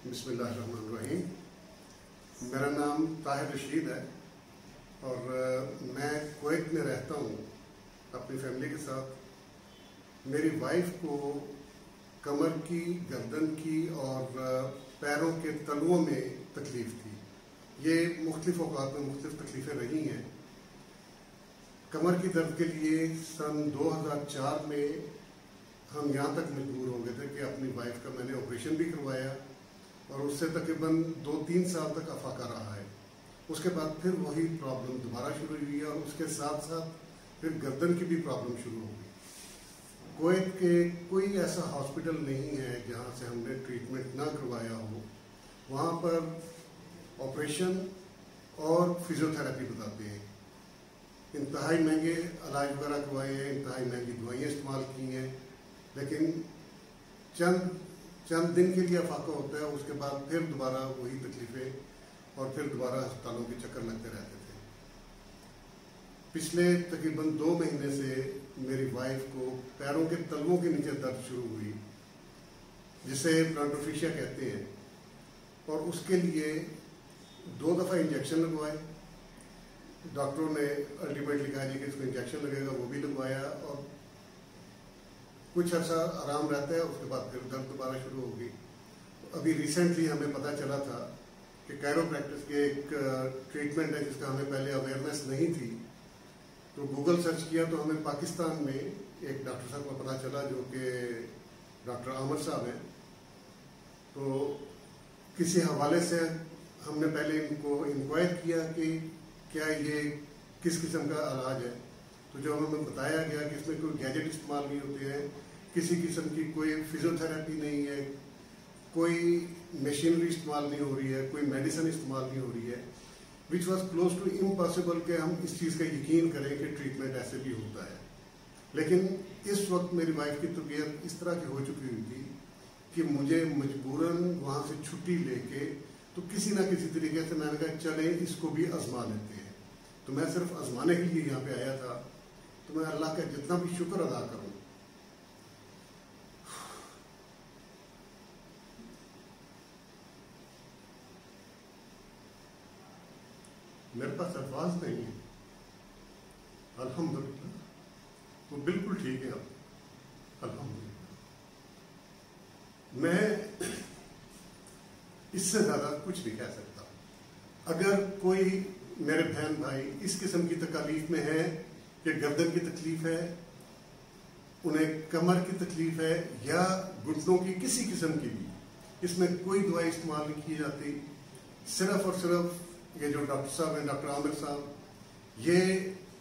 بسم اللہ الرحمن الرحیم. میرا نام طاہر رشید ہے اور میں کویت میں رہتا ہوں اپنی فیملی کے ساتھ. میری وائف کو کمر کی، گردن کی اور پیروں کے تلوؤں میں تکلیف تھی. یہ مختلف اوقات میں مختلف تکلیفیں رہی ہیں. کمر کی درد کے لیے سن 2004 میں ہم یہاں تک مجبور ہو گئے تھے کہ اپنی وائف کا میں نے آپریشن بھی کروایا اور اس سے تقریباً 2-3 سال تک افاقہ رہا ہے. اس کے بعد پھر وہی پرابلم دوبارہ شروع ہوئی اور اس کے ساتھ ساتھ پھر گردن کی بھی پرابلم شروع ہو گئی. کویت کے کوئی ایسا ہاسپٹل نہیں ہے جہاں سے ہم نے ٹریٹمنٹ نہ کروایا ہو. وہاں پر آپریشن اور فزیو تھراپی بتاتے ہیں. انتہائی مہنگے علاج وغیرہ کروائے ہیں، انتہائی مہنگی دوائیاں استعمال کی ہیں، لیکن چند دن کے لیے افاقہ ہوتا ہے. اس کے بعد پھر دوبارہ وہی تکلیفیں اور پھر دوبارہ ہسپتالوں کے چکر لگتے رہتے تھے. پچھلے تقریباً 2 مہینے سے میری وائف کو پیروں کے تلووں کے نیچے درد شروع ہوئی جسے پلانٹر فیشیا کہتے ہیں، اور اس کے لیے 2 دفعہ انجیکشن لگوائے. ڈاکٹروں نے الٹیمیٹلی کہا کہ اس کو انجیکشن لگے گا، وہ بھی لگوایا اور کچھ عرصہ آرام رہتا ہے. اس کے بعد پھر درد دوبارہ شروع ہو گئی. ابھی ریسنٹلی ہمیں پتہ چلا تھا کہ کائرو پریکٹس کے ایک ٹریٹمنٹ ہے جس کا ہمیں پہلے اویئرنیس نہیں تھی. تو گوگل سرچ کیا تو ہمیں پاکستان میں ایک ڈاکٹر صاحب کا پتہ چلا جو کہ ڈاکٹر عامر صاحب ہیں. تو کسی حوالے سے ہم نے پہلے ان کو انکوائر کیا کہ کیا یہ کس قسم کا علاج ہے. تو جو ہمیں بتایا گیا کہ اس میں کوئی گیجٹ استعمال نہیں ہوتے ہیں، کسی قسم کی کوئی فزیو تھراپی نہیں ہے، کوئی مشینری استعمال نہیں ہو رہی ہے، کوئی میڈیسن استعمال نہیں ہو رہی ہے. Which was close to impossible کہ ہم اس چیز کا یقین کریں کہ ٹریٹمنٹ ایسے بھی ہوتا ہے. لیکن اس وقت میری وائف کی طبیعت اس طرح کی ہو چکی ہوئی تھی کہ مجھے مجبوراً وہاں سے چھٹی لے کے تو کسی نہ کسی طریقے سے میں نے کہا چلیں اس کو بھی آزما لیتے ہیں. تو میں صرف آزمانے کے لیے یہاں پہ آیا تھا. تو میں اللہ کا جتنا بھی شکر ادا کروں. میرے پاس الفاظ نہیں ہے. الحمدللہ وہ بالکل ٹھیک ہے. اب الحمدللہ میں اس سے زیادہ کچھ نہیں کہہ سکتا. اگر کوئی میرے بہن بھائی اس قسم کی تکالیف میں ہے کہ گردن کی تکلیف ہے، انہیں کمر کی تکلیف ہے یا گھٹنوں کی کسی قسم کی بھی، اس میں کوئی دوائی استعمال نہیں کی جاتی. صرف اور صرف یہ جو ڈاکٹر صاحب ہیں، ڈاکٹر عامر صاحب، یہ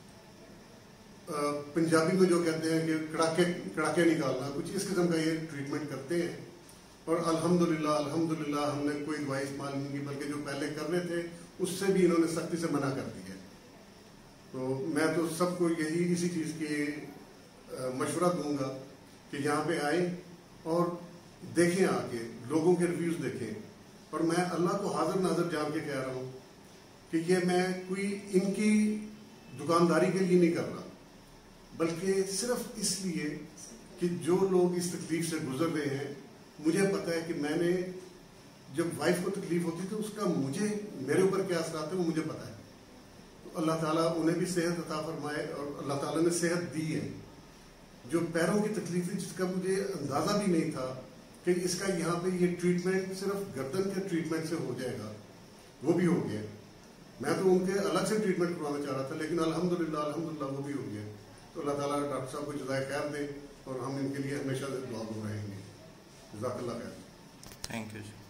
پنجابی میں جو کہتے ہیں کہ کڑاکے نکالنا، کچھ اس قسم کا یہ ٹریٹمنٹ کرتے ہیں. اور الحمدللہ ہم نے کوئی دوائی استعمال نہیں کی، بلکہ جو پہلے کر رہے تھے اس سے بھی انہوں نے سختی سے منع کر دی ہے. تو میں تو سب کو یہی اسی چیز کی مشورہ دوں گا کہ یہاں پہ آئیں اور دیکھیں، آ کے لوگوں کے ریویوز دیکھیں. اور میں اللہ کو حاضر ناظر جان کے کہہ رہا ہوں کہ یہ میں کوئی ان کی دکانداری کے لیے نہیں کر رہا، بلکہ صرف اس لیے کہ جو لوگ اس تکلیف سے گزر رہے ہیں، مجھے پتہ ہے کہ میں نے جب وائف کو تکلیف ہوتی تو اس کا میرے اوپر کیا اثرات ہیں وہ مجھے پتہ ہے. تو اللہ تعالیٰ انہیں بھی صحت عطا فرمائے، اور اللہ تعالیٰ نے صحت دی ہے. جو پیروں کی تکلیف ہے جس کا مجھے اندازہ بھی نہیں تھا کہ اس کا یہاں پہ یہ ٹریٹمنٹ صرف گردن کے ٹریٹمنٹ سے ہو جائے گا، وہ بھی ہو گیا. میں تو ان کے الگ سے ٹریٹمنٹ کروانا چاہ رہا تھا، لیکن الحمدللہ وہ بھی ہو گیا. تو اللہ تعالیٰ ڈاکٹر صاحب کو جزائے خیر دے، اور ہم ان کے لیے ہمیشہ سے دعا دو رہیں گے. جزاک اللہ خیر. Thank you.